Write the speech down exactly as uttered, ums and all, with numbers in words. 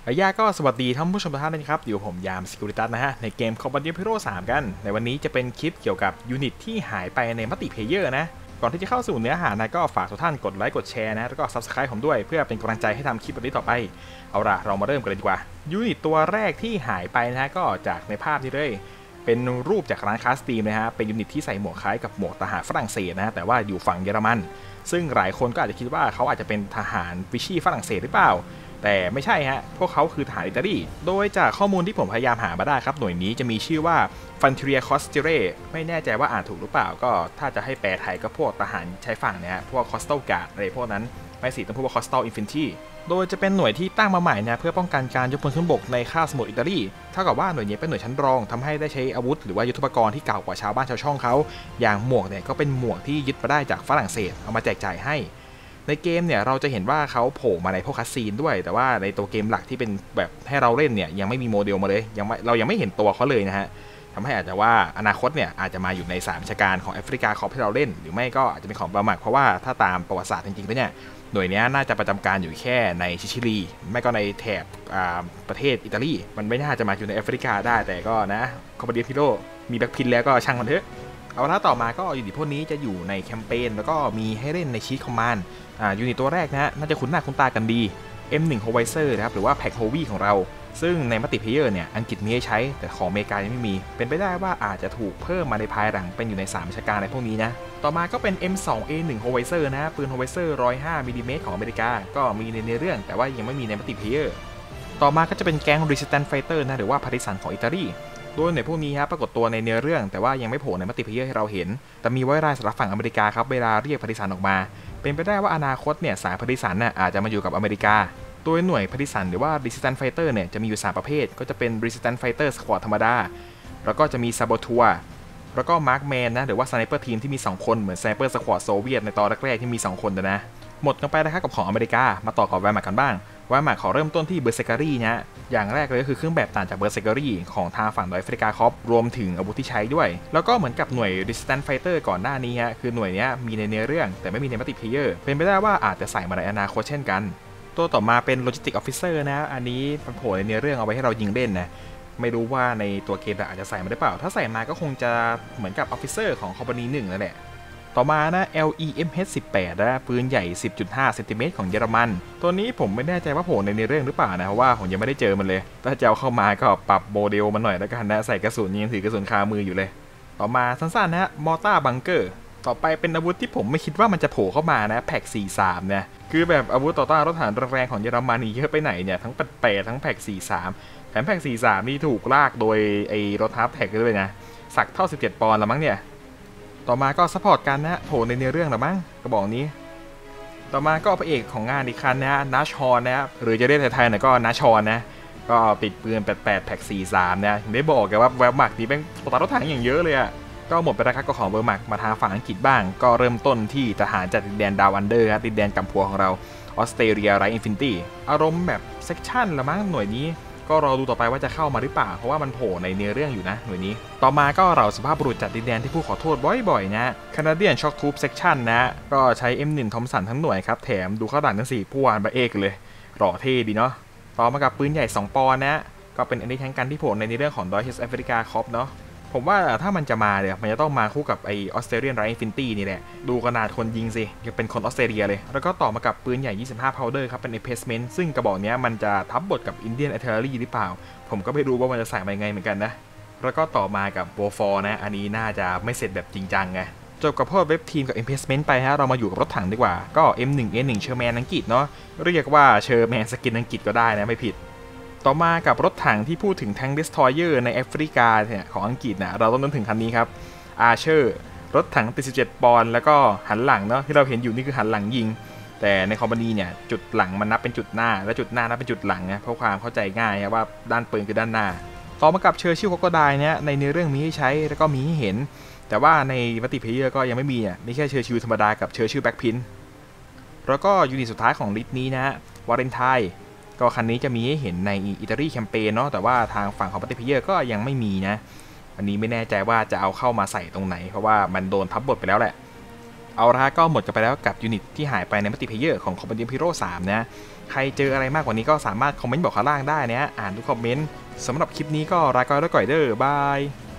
ระยะก็สวัสดีท่านผู้ชมทุกท่านนะครับอยู่ผมยาม Securitas นะฮะในเกม Combat Hero สามกันในวันนี้จะเป็นคลิปเกี่ยวกับยูนิตที่หายไปในมัลติเพลเยอร์นะก่อนที่จะเข้าสู่เนื้อหานะก็ฝากทุกท่านกดไลค์กดแชร์นะแล้วก็ Subscribe ผมด้วยเพื่อเป็นกำลังใจให้ทำคลิปแบบนี้ต่อไปเอาล่ะเรามาเริ่มกันเลยดีกว่ายูนิตตัวแรกที่หายไปนะฮะก็จากในภาพนี้เลยเป็นรูปจากร้านค้าสตรีมนะฮะเป็นยูนิตที่ใส่หมวกคล้ายกับหมวกทหารฝรั่งเศสนะแต่ว่าอยู่ฝั่งเยอรมันซึ่งหลายคนก็อาจจะคิดว่าเขาอาจจะเป็นทหารวิชี่ฝรั่งเศสหรือเปล่าแต่ไม่ใช่ฮะพวกเขาคือทหารอิตาลีโดยจากข้อมูลที่ผมพยายามหามาได้ครับหน่วยนี้จะมีชื่อว่า Fanteria Costiere ไม่แน่ใจว่าอ่านถูกหรือเปล่าก็ถ้าจะให้แปลไทยก็พวกทหารชายฝั่งเนี่ยพวก Coastal Guard อะไรพวกนั้นไม่สิต้องพูดว่า Coastal Infantry โดยจะเป็นหน่วยที่ตั้งมาใหม่นะเพื่อป้องกันการยกพลขึ้นบกในคาบสมุทรอิตาลีเท่ากับว่าหน่วยนี้เป็นหน่วยชั้นรองทำให้ได้ใช้อาวุธหรือว่ายุทโธปกรณ์ที่เก่ากว่าชาวบ้านชาวช่องเขาอย่างหมวกเนี่ยก็เป็นหมวกที่ยึดมาได้จากฝรั่งเศสเอามาแจกจ่ายให้ในเกมเนี่ยเราจะเห็นว่าเขาโผล่มาในพวกคัสซีนด้วยแต่ว่าในตัวเกมหลักที่เป็นแบบให้เราเล่นเนี่ยยังไม่มีโมเดลมาเลยยังไม่เรายังไม่เห็นตัวเขาเลยนะฮะทำให้อาจจะว่าอนาคตเนี่ยอาจจะมาอยู่ในสายบัญชาการของแอฟริกาคอร์ปที่เราเล่นหรือไม่ก็อาจจะเป็นของบามักเพราะว่าถ้าตามประวัติศาสตร์จริงๆแล้วเนี่ยหน่วยนี้น่าจะประจำการอยู่แค่ในซิซิลีไม่ก็ในแถบประเทศอิตาลีมันไม่น่าจะมาอยู่ในแอฟริกาได้แต่ก็นะคอมบาเดียพิโรมีแบ็คพินแล้วก็ช่างมันเถอะเอาละต่อมาก็ยูนิตพวกนี้จะอยู่ในแคมเปญแล้วก็มีให้เล่นในชีทคอมมานด์อ่ายูนิตตัวแรกนะฮะน่าจะคุ้นหน้าคุ้นตากันดี เอ็ม หนึ่ง Howitzer นะครับหรือว่า Pack Heavy ของเราซึ่งในมัลติเพลเยอร์เนี่ยอังกฤษมีให้ใช้แต่ของอเมริกายังไม่มีเป็นไปได้ว่าอาจจะถูกเพิ่มมาในภายหลังเป็นอยู่ในสามราชการในพวกนี้นะต่อมาก็เป็น เอ็ม สอง เอ หนึ่ง Howitzer นะปืน Howitzer หนึ่งร้อยห้ามิลลิเมตรของอเมริกาก็มีในเนื้อเรื่องแต่ว่ายังไม่มีในมัลติเพลเยอร์ต่อมาก็จะเป็นแก๊ง Resistance Fighter นะหรือว่าพาริสันของอิตาลีโดยในพวกนี้ครับปรากฏตัวในเนื้อเรื่องแต่ว่ายังไม่โผล่ในมัลติเพลเยอร์ให้เราเห็นแต่มีไว้รายสำหรับฝั่งอเมริกาครับเวลาเรียกพาริสันออกมาเป็นไปได้ว่าอนาคตเนี่ยสายพาริสันน่ะอาจจะมาอยู่กับอเมริกาโดยหน่วยพาริสันหรือว่า Resistance Fighter เนี่ยจะมีอยู่สามประเภทก็จะเป็น Resistance Fighter Squad ธรรมดาแล้วก็จะมี Saboteur แล้วก็ Markman นะหรือว่า Sniper Team ที่มีสองคนเหมือน Sniper Squad โซเวียตในตอนแรกๆที่มีสองคนนะหมดกันไปนะครับกับของอเมริกามาต่อกับแวร์แม็กกันบ้างแวร์แม็กขอเริ่มต้นที่เบอร์เซการีนะอย่างแรกเลยก็คือเครื่องแบบต่างจากเบอร์เซการีของทางฝั่งแอฟริกาคอปรวมถึงอาวุธที่ใช้ด้วยแล้วก็เหมือนกับหน่วย Resistance Fighter ก่อนหน้านี้ฮะคือหน่วยนี้มีในเนื้อเรื่องแต่ไม่มีในมัลติเพลเยอร์เป็นไปได้ว่าอาจจะใส่มาในอนาคตเช่นกันตัวต่อมาเป็น Logistic Officer นะอันนี้มันโผล่ในเนื้อเรื่องเอาไว้ให้เรายิงเล่นนะไม่รู้ว่าในตัวเกมอาจจะใส่มาหรือเปล่าถ้าใส่มาก็คงจะเหมือนกับ Officer ของ Company หนึ่งนั่นแหละต่อมานะ แอล อี เอ็ม เอช สิบแปด นะปืนใหญ่ สิบจุดห้า เซนติเมตรของเยอรมันตัวนี้ผมไม่แน่ใจว่าโผล่ในเนื้อเรื่องหรือเปล่านะเพราะว่าผมยังไม่ได้เจอมันเลยถ้าจะเอาเข้ามาก็ปรับโมเดลมันหน่อยแล้วกันนะใส่กระสุนยังถือกระสุนคามืออยู่เลยต่อมาสั้นๆนะมอร์ตาร์บังเกอร์ต่อไปเป็นอาวุธที่ผมไม่คิดว่ามันจะโผล่เข้ามานะแพ็กสี่สิบสามเนี่ยคือแบบอาวุธต่อต้านรถถังแรงๆของเยอรมันนี่เยอะไปไหนเนี่ยทั้งแปดทั้งแพ็กสี่สิบสามแถมแพ็กสี่สิบสามนี่ถูกลากโดยไอ้รถทัพแท็กด้วยนะสักเท่าสิบเจ็ดปอนด์ละมั้งเนี่ยต่อมาก็ซัพพอร์ตกันนะโผล่ในเนื้อเรื่องหรือมั้งกระบอกนี้ต่อมาก็พระเอกของงานอีกคันนะนาชอนนะหรือจะเรียกไทยๆหน่อยก็นาชอนนะก็ติดปืนแปดแปดแพ็กสี่สิบสามนะได้บอกแกว่าแววหมักนี่เป็นต่อต้านรถถังอย่างเยอะเลยอะก็หมดไปแล้วครับก็ของเบอร์หมักมาทางฝั่งอังกฤษบ้างก็เริ่มต้นที่ทหารจากดินแดนดาวอันเดอร์ครับดินแดนกัมพูชาของเราออสเตรเลียไรอินฟินิตี้อารมณ์แบบเซกชันละมั้งหน่วยนี้ก็รอดูต่อไปว่าจะเข้ามาหรือเปล่าเพราะว่ามันโผล่ในเนื้อเรื่องอยู่นะหน่วยนี้ต่อมาก็เราสภาพบุรุษจากดินแดนที่ผู้ขอโทษบ่อยๆนะ Canadian Shock Troop Section นะก็ใช้ เอ็ม หนึ่ง Thompson ทั้งหน่วยครับแถมดูข้าวด่านทั้งสี่ผู้วานบะเอกเลยหล่อเท่ดีเนาะต่อมากับปืนใหญ่สองปอนด์นะก็เป็นอันนี้ทั้งกันที่โผล่ในเรื่องของ Deutsche Afrika Korps เนาะผมว่าถ้ามันจะมาเนี่ยมันจะต้องมาคู่กับไอออสเตรเลียนไรอินฟินิตี้นี่แหละดูขนาดคนยิงสิยังเป็นคนออสเตรเลียเลยแล้วก็ต่อมากับปืนใหญ่ยี่สิบห้า powder ครับเป็น replacement ซึ่งกระบอกนี้มันจะทับบทกับ Indian Artillery หรือเปล่าผมก็ไม่รู้ว่ามันจะใส่มายังไงเหมือนกันนะแล้วก็ต่อมากับ War โฟร์ นะอันนี้น่าจะไม่เสร็จแบบจริงจังไงจบกับพวกเว็บทีมกับ replacement ไปฮะเรามาอยู่กับรถถังดีกว่าก็ เอ็ม หนึ่ง เอ หนึ่ง Sherman อังกฤษเนาะเรียกว่า Sherman สกินอังกฤษก็ได้นะไม่ผิดต่อมากับรถถังที่พูดถึงแทงค์ Destroyer ในแอฟริกาเนี่ยของอังกฤษนะเราต้องนึกถึงคันนี้ครับ Archer รถถังติดสิบเจ็ดปอนด์แล้วก็หันหลังเนาะที่เราเห็นอยู่นี่คือหันหลังยิงแต่ในคอมพานีเนี่ยจุดหลังมันนับเป็นจุดหน้าและจุดหน้านับเป็นจุดหลังนะเพราะความเข้าใจง่ายว่าด้านปืนคือด้านหน้าต่อมากับเชอร์ชิลโคโคไดเนี่ยในเนื้อเรื่องมีให้ใช้แล้วก็มีให้เห็นแต่ว่าในมัลติเพลเยอร์ก็ยังไม่มีอ่ะมีแค่เชอร์ชิลธรรมดากับเชอร์ชิลแบ็คพินแล้วก็ยูนิตสุดท้ายของลิสต์นี้นะวาเลนไทน์ก็คันนี้จะมีให้เห็นในอิตาลีแคมเปญเนาะแต่ว่าทางฝั่งของมัลติเพลเยอร์ก็ยังไม่มีนะอันนี้ไม่แน่ใจว่าจะเอาเข้ามาใส่ตรงไหนเพราะว่ามันโดนทับบทไปแล้วแหละเอาละก็หมดกันไปแล้วกับยูนิตที่หายไปในมัลติเพลเยอร์ของ Combat Hero สามนะใครเจออะไรมากกว่านี้ก็สามารถคอมเมนต์บอกข้างล่างได้นะอ่านทุกคอมเมนต์สำหรับคลิปนี้ก็ลาก่อยแล้วก่อยเด้อบาย